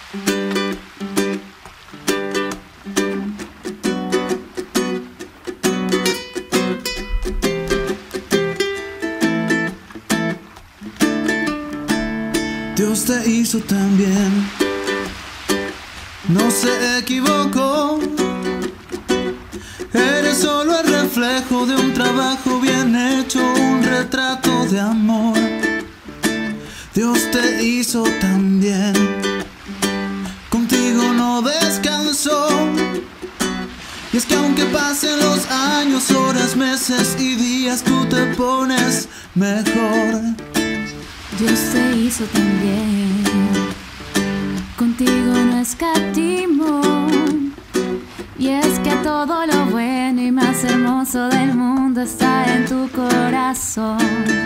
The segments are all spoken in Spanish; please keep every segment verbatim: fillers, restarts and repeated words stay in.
Dios te hizo tan bien, no se equivocó. Eres solo el reflejo de un trabajo bien hecho, un retrato de amor. Dios te hizo tan bien, contigo no descansó. Y es que aunque pasen los años, horas, meses y días, tú te pones mejor. Dios te hizo tan bien, contigo no escatimó. Y es que todo lo bueno y más hermoso del mundo está en tu corazón.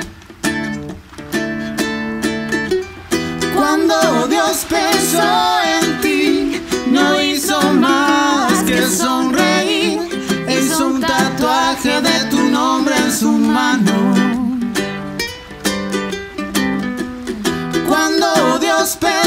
Cuando Dios pensó en ti, no hizo más que sonreír. Hizo un tatuaje de tu nombre en su mano. Cuando Dios pensó